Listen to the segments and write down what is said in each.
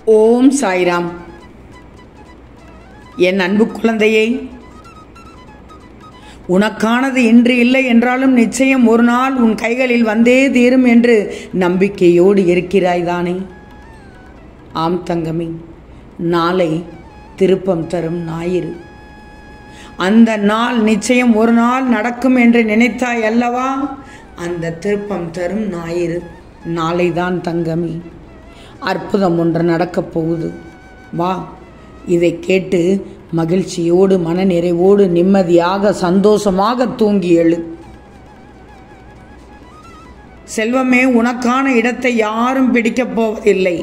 ஓம் சாய்ராம். என் அன்பு குழந்தையே, உனக்கானது இன்று இல்லை என்றாலும் நிச்சயம் ஒரு நாள் உன் கைகளில் வந்தே தீரும் என்று நம்பிக்கையோடு இருக்கிறாய்தானே? ஆம் தங்கமே, நாளை திருப்பம் தரும் ஞாயிறு. அந்த நாள் நிச்சயம் ஒரு நாள் நடக்கும் என்று நினைத்தாய் அல்லவா? அந்த திருப்பம் தரும் ஞாயிறு நாளைதான் தங்கமே. அற்புதம் ஒன்று நடக்கப் போகுது. வா, இதை கேட்டு மகிழ்ச்சியோடு மனநிறைவோடு நிம்மதியாக சந்தோஷமாக தூங்கி எழு. செல்வமே, உனக்கான இடத்தை யாரும் பிடிக்கப் போவதில்லை.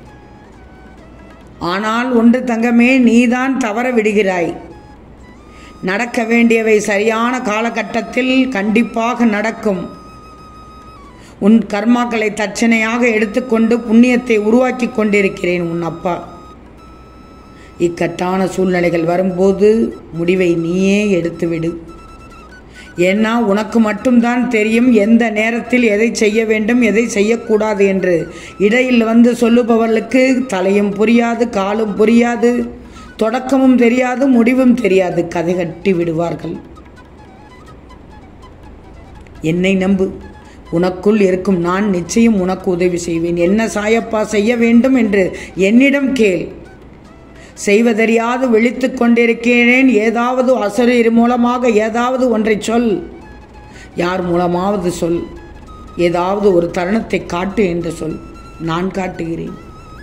ஆனால் ஒன்று தங்கமே, நீதான் தவற விடுகிறாய். நடக்க வேண்டியவை சரியான காலகட்டத்தில் கண்டிப்பாக நடக்கும். உன் கர்மாக்களை தட்சணையாக எடுத்துக்கொண்டு புண்ணியத்தை உருவாக்கி கொண்டிருக்கிறேன் உன் அப்பா. இக்கட்டான சூழ்நிலைகள் வரும்போது முடிவை நீயே எடுத்துவிடு. ஏன்னா உனக்கு மட்டும்தான் தெரியும் எந்த நேரத்தில் எதை செய்ய வேண்டும், எதை செய்யக்கூடாது என்று. இடையில் வந்து சொல்லுபவர்களுக்கு தலையும் புரியாது, காலும் புரியாது, தொடக்கமும் தெரியாது, முடிவும் தெரியாது, கதை கட்டி விடுவார்கள். என்னை நம்பு, உனக்குள் இருக்கும் நான் நிச்சயம் உனக்கு உதவி செய்வேன். என்ன சாயப்பா செய்ய வேண்டும் என்று என்னிடம் கேள். செய்வதறியாது விழித்து கொண்டிருக்கிறேன். ஏதாவது அசரீர் மூலமாக ஏதாவது ஒன்றை சொல். யார் மூலமாவது சொல். ஏதாவது ஒரு தருணத்தை காட்டு என்று சொல். நான் காட்டுகிறேன்.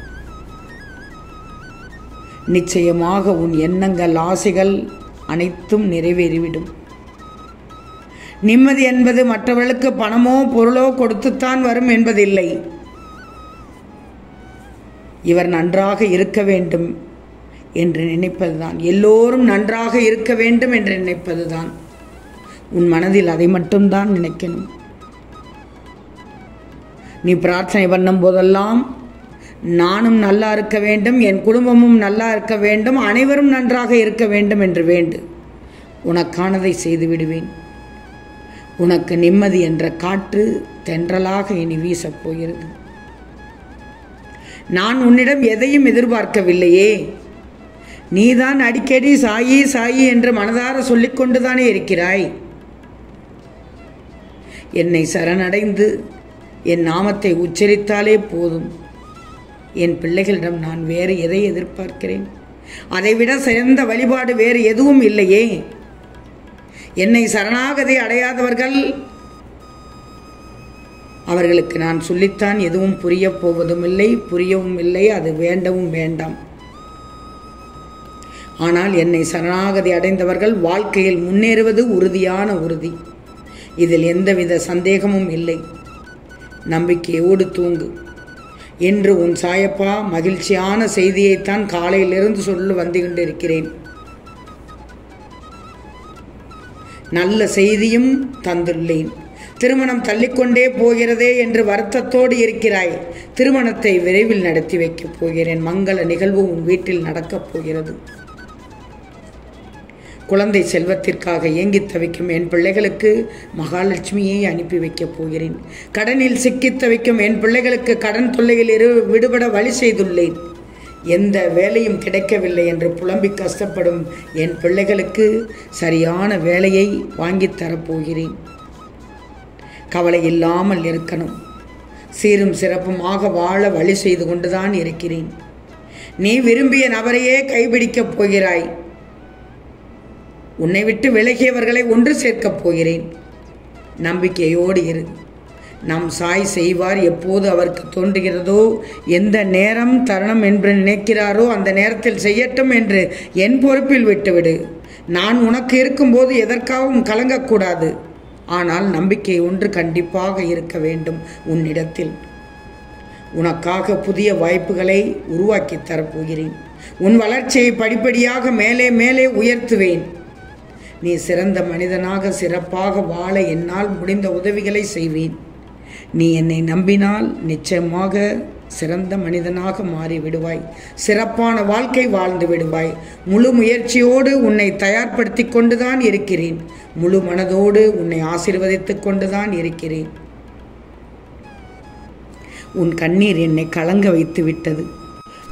நிச்சயமாக உன் எண்ணங்கள், ஆசைகள் அனைத்தும் நிறைவேறிவிடும். நிம்மதி என்பது மற்றவர்களுக்கு பணமோ பொருளோ கொடுத்துத்தான் வரும் என்பதில்லை. இவர் நன்றாக இருக்க வேண்டும் என்று நினைப்பதுதான். எல்லோரும் நன்றாக இருக்க வேண்டும் என்று நினைப்பதுதான். உன் மனதில் அதை மட்டும்தான் நினைக்கணும். நீ பிரார்த்தனை பண்ணும் போதெல்லாம் நானும் நல்லா இருக்க வேண்டும், என் குடும்பமும் நல்லா இருக்க வேண்டும், அனைவரும் நன்றாக இருக்க வேண்டும் என்று வேண்டு. உனக்கானதை செய்து விடுவேன். உனக்கு நிம்மதி என்ற காற்று தென்றலாக இனி வீசப் போகிறது. நான் உன்னிடம் எதையும் எதிர்பார்க்கவில்லையே. நீதான் அடிக்கடி சாயி சாயி என்று மனதார சொல்லிக்கொண்டுதானே இருக்கிறாய். என்னை சரணடைந்து என் நாமத்தை உச்சரித்தாலே போதும். என் பிள்ளைகளிடம் நான் வேறு எதை எதிர்பார்க்கிறேன்? அதைவிட சிறந்த வழிபாடு வேறு எதுவும் இல்லையே. என்னை சரணாகதி அடையாதவர்கள், அவர்களுக்கு நான் சொல்லித்தான் எதுவும் புரிய போவதும் இல்லை, புரியவும் இல்லை, அது வேண்டவும் வேண்டாம். ஆனால் என்னை சரணாகதி அடைந்தவர்கள் வாழ்க்கையில் முன்னேறுவது உறுதியான உறுதி. இதில் எந்தவித சந்தேகமும் இல்லை. நம்பிக்கையோடு தூங்கு. என்று உன் சாயப்பா மகிழ்ச்சியான செய்தியைத்தான் காலையிலிருந்து சொல்ல வந்து கொண்டிருக்கிறேன். நல்ல செய்தியும் தந்துள்ளேன். திருமணம் தள்ளிக்கொண்டே போகிறதே என்று வருத்தத்தோடு இருக்கிறாய். திருமணத்தை விரைவில் நடத்தி வைக்கப் போகிறேன். மங்கள நிகழ்வு உன் வீட்டில் நடக்கப் போகிறது. குழந்தை செல்வத்திற்காக ஏங்கி தவிக்கும் என் பிள்ளைகளுக்கு மகாலட்சுமியை அனுப்பி வைக்கப் போகிறேன். கடனில் சிக்கி தவிக்கும் என் பிள்ளைகளுக்கு கடன் தொல்லையில் விடுபட வழி செய்துள்ளேன். எந்த வேலையும் கிடைக்கவில்லை என்று புலம்பி கஷ்டப்படும் என் பிள்ளைகளுக்கு சரியான வேலையை வாங்கித் தரப்போகிறேன். கவலை இல்லாமல் இருக்கணும். சீரும் சிறப்புமாக வாழ வழி செய்து கொண்டுதான் இருக்கிறேன். நீ விரும்பிய நபரையே கைபிடிக்கப் போகிறாய். உன்னை விட்டு விலகியவர்களை ஒன்று சேர்க்கப் போகிறேன். நம்பிக்கையோடு இரு. நம் சாய் செய்வார். எப்போது அவருக்கு தோன்றுகிறதோ, எந்த நேரம் தருணம் என்று நினைக்கிறாரோ அந்த நேரத்தில் செய்யட்டும் என்று என் பொறுப்பில் விட்டுவிடு. நான் உனக்கு இருக்கும்போது எதற்காகவும் கலங்கக்கூடாது. ஆனால் நம்பிக்கை ஒன்று கண்டிப்பாக இருக்க வேண்டும் உன்னிடத்தில். உனக்காக புதிய வாய்ப்புகளை உருவாக்கி தரப்போகிறேன். உன் வளர்ச்சியை படிப்படியாக மேலே மேலே உயர்த்துவேன். நீ சிறந்த மனிதனாக சிறப்பாக வாழ என்னால் முடிந்த உதவிகளை செய்வேன். நீ என்னை நம்பினால் நிச்சயமாக சிறந்த மனிதனாக மாறிவிடுவாய். சிறப்பான வாழ்க்கை வாழ்ந்து விடுவாய். முழு முயற்சியோடு உன்னை தயார்படுத்தி கொண்டுதான் இருக்கிறேன். முழு மனதோடு உன்னை ஆசீர்வதித்து கொண்டுதான் இருக்கிறேன். உன் கண்ணீர் என்னை கலங்க வைத்து விட்டது.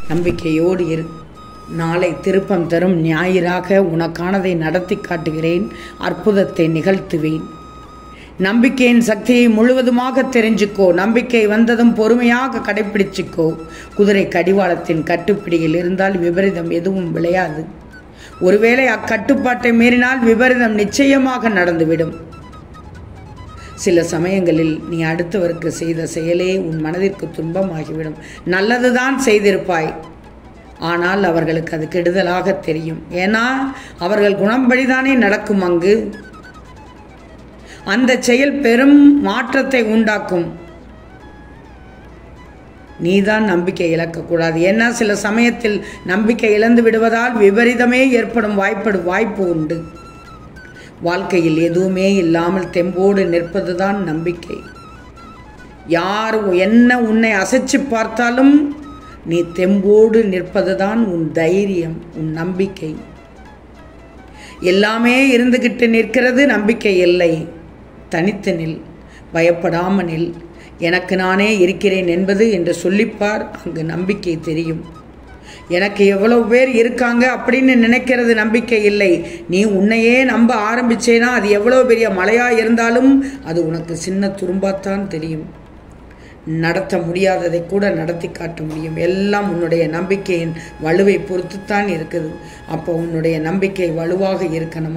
நம்பிக்கையோடு இரு. நாளை திருப்பம் தரும் ஞாயிறாக உனக்கானதை நடத்தி காட்டுகிறேன். அற்புதத்தை நிகழ்த்துவேன். நம்பிக்கையின் சக்தியை முழுவதுமாக தெரிஞ்சுக்கோ. நம்பிக்கை வந்ததும் பொறுமையாக கடைப்பிடிச்சிக்கோ. குதிரை கடிவாளத்தின் கட்டுப்பிடியில் இருந்தால் விபரீதம் எதுவும் விளையாது. ஒருவேளை அக்கட்டுப்பாட்டை மீறினால் விபரீதம் நிச்சயமாக நடந்துவிடும். சில சமயங்களில் நீ அடுத்தவருக்கு செய்த செயலே உன் மனதிற்கு துன்பமாகிவிடும். நல்லதுதான் செய்திருப்பாய், ஆனால் அவர்களுக்கு அது கெடுதலாக தெரியும். ஏன்னா அவர்கள் குணம்படிதானே நடக்கும். அங்கு அந்த செயல் பெரும் மாற்றத்தை உண்டாக்கும். நீதான் நம்பிக்கை இழக்கக்கூடாது. ஏன்னா சில சமயத்தில் நம்பிக்கை இழந்து விடுவதால் விபரீதமே ஏற்படும் வாய்ப்பு உண்டு. வாழ்க்கையில் எதுவுமே இல்லாமல் தெம்போடு நிற்பதுதான் நம்பிக்கை. யார் என்ன உன்னை அசைச்சு பார்த்தாலும் நீ தெம்போடு நிற்பதுதான் உன் தைரியம், உன் நம்பிக்கை. எல்லாமே இருந்துகிட்டு நிற்கிறது, நம்பிக்கை இல்லை. தனித்து நில், பயப்படாமல் நில். எனக்கு நானே இருக்கிறேன் என்பது என்று சொல்லிப்பார். அங்கு நம்பிக்கை தெரியும். எனக்கு எவ்வளவு பேர் இருக்காங்க அப்படின்னு நினைக்கிறது நம்பிக்கை இல்லை. நீ உன்னையே நம்ப ஆரம்பிச்சேனா அது எவ்வளோ பெரிய மலையாக இருந்தாலும் அது உனக்கு சின்ன துரும்பாத்தான் தெரியும். நடத்த முடியாததை கூட நடத்தி காட்ட முடியும். எல்லாம் உன்னுடைய நம்பிக்கையின் வலுவை பொறுத்துத்தான் இருக்குது. அப்போ உன்னுடைய நம்பிக்கை வலுவாக இருக்கணும்.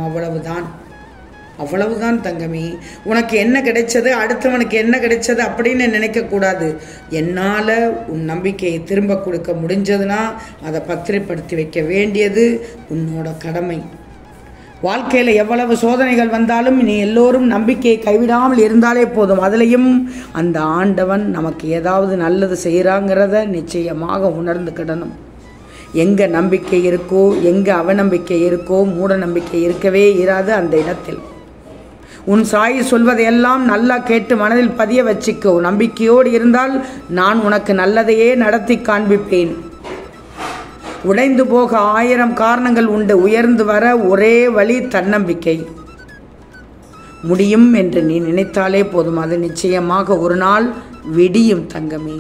அவ்வளவுதான் தங்கமே. உனக்கு என்ன கிடைச்சது, அடுத்தவனுக்கு என்ன கிடைச்சது அப்படின்னு நினைக்கக்கூடாது. என்னால் உன் நம்பிக்கையை திரும்ப கொடுக்க முடிஞ்சதுன்னா அதை பத்திரப்படுத்தி வைக்க வேண்டியது உன்னோட கடமை. வாழ்க்கையில் எவ்வளவு சோதனைகள் வந்தாலும் நீ எல்லோரும் நம்பிக்கையை கைவிடாமல் இருந்தாலே போதும். அதுலேயும் அந்த ஆண்டவன் நமக்கு ஏதாவது நல்லது செய்கிறாங்கிறத நிச்சயமாக உணர்ந்துக்கிடணும். எங்கே நம்பிக்கை இருக்கோ, எங்கே அவநம்பிக்கை இருக்கோ, மூட நம்பிக்கை இருக்கவே இராது அந்த இடத்தில். உன் சாய் சொல்வதையெல்லாம் நல்லா கேட்டு மனதில் பதிய வச்சிக்கோ. நம்பிக்கையோடு இருந்தால் நான் உனக்கு நல்லதையே நடத்தி காண்பிப்பேன். உடைந்து போக 1000 காரணங்கள் உண்டு. உயர்ந்து வர ஒரே வழி தன்னம்பிக்கை. முடியும் என்று நீ நினைத்தாலே போதும். அது நிச்சயமாக ஒரு நாள் விடியும் தங்கமே.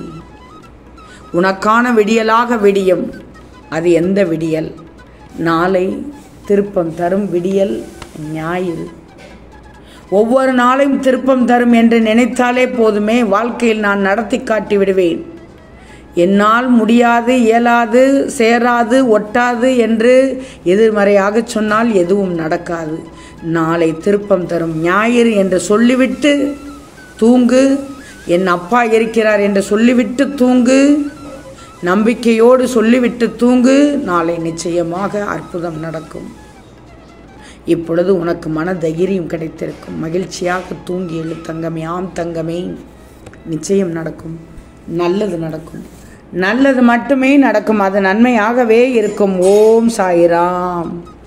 உனக்கான விடியலாக விடியும். அது எந்த விடியல்? நாளை திருப்பம் தரும் விடியல் ஞாயிறு. ஒவ்வொரு நாளையும் திருப்பம் தரும் என்று நினைத்தாலே போதுமே. வாழ்க்கையில் நான் நடத்தி காட்டி விடுவேன். என்னால் முடியாது, இயலாது, சேராது, ஒட்டாது என்று எதிர்மறையாக சொன்னால் எதுவும் நடக்காது. நாளை திருப்பம் தரும் ஞாயிறு என்று சொல்லிவிட்டு தூங்கு. என் அப்பா இருக்கிறார் என்று சொல்லிவிட்டு தூங்கு. நம்பிக்கையோடு சொல்லிவிட்டு தூங்கு. நாளை நிச்சயமாக அற்புதம் நடக்கும். இப்பொழுது உனக்கு மன தைரியம் கிடைத்திருக்கும். மகிழ்ச்சியாக தூங்கி எழு தங்கமே. ஆம் தங்கமே, நிச்சயம் நடக்கும். நல்லது நடக்கும். நல்லது மட்டுமே நடக்கும். அது நன்மையாகவே இருக்கும். ஓம் சாய்ராம்.